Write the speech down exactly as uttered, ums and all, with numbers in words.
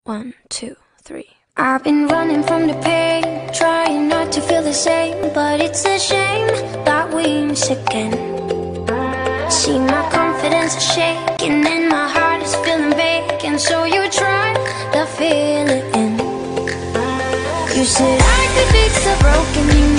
One, two, three. I've been running from the pain, trying not to feel the same, but it's a shame that we miss again. See, my confidence is shaking and my heart is feeling vacant, so you try to fill it in. You said I could fix a broken